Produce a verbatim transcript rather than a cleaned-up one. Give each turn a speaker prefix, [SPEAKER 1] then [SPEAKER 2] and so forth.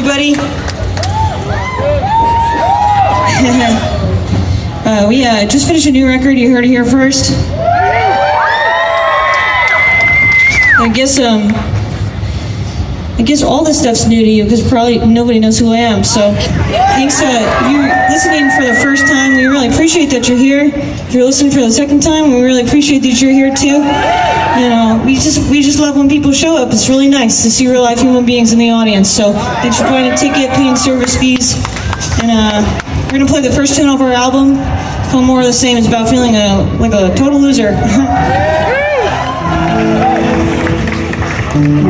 [SPEAKER 1] everybody. uh, we uh, just finished a new record. You heard it here first. I guess um, I guess all this stuff's new to you because probably nobody knows who I am. So thanks. Uh, if you're listening for the first time, we really appreciate that you're here. If you're listening for the second time, we really appreciate that you're here too. You know, we just we just love when people show up. It's really nice to see real life human beings in the audience. So thanks for buying a ticket, paying service fees, and uh, we're gonna play the first tune of our album. It's called More of the Same. It's about feeling a, like a total loser.